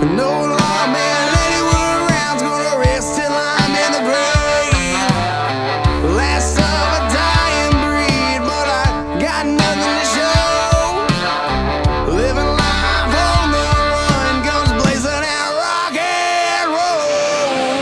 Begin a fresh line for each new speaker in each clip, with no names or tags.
No lawman anywhere around's gonna rest till I'm in the grave. Last of a dying breed, but I got nothing to show. Living life on the run, guns blazing out rock and roll.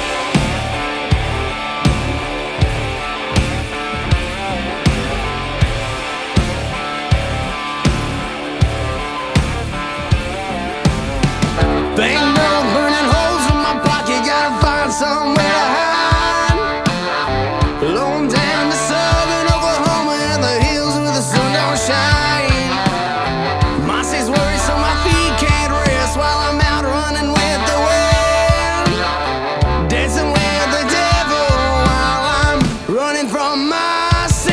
Banknote burning holes in my pocket, gotta find somewhere to hide. Lone down to southern Oklahoma and the hills where the sun don't shine. My state's worried so my feet can't rest while I'm out running with the wind. Dancing with the devil while I'm running from myself.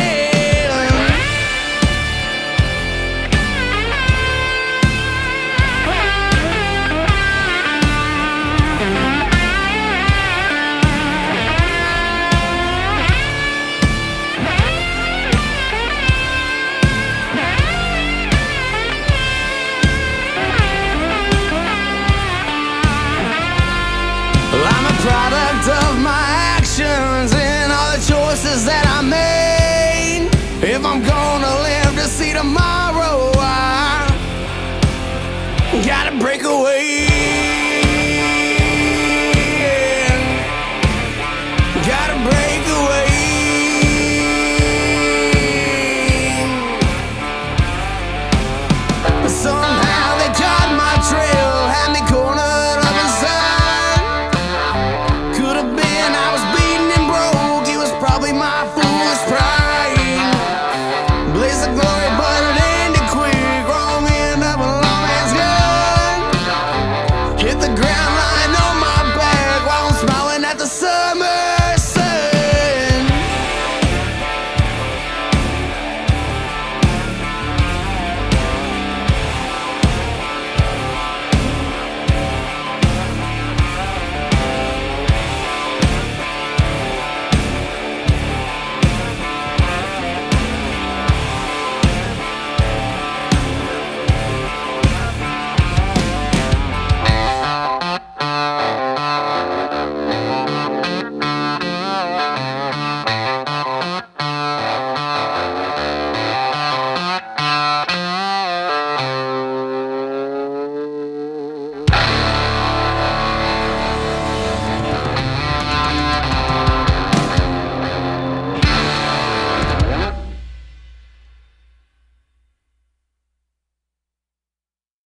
I'm a product of my actions and all the choices that I made. If I'm gonna live to see tomorrow, I gotta break away.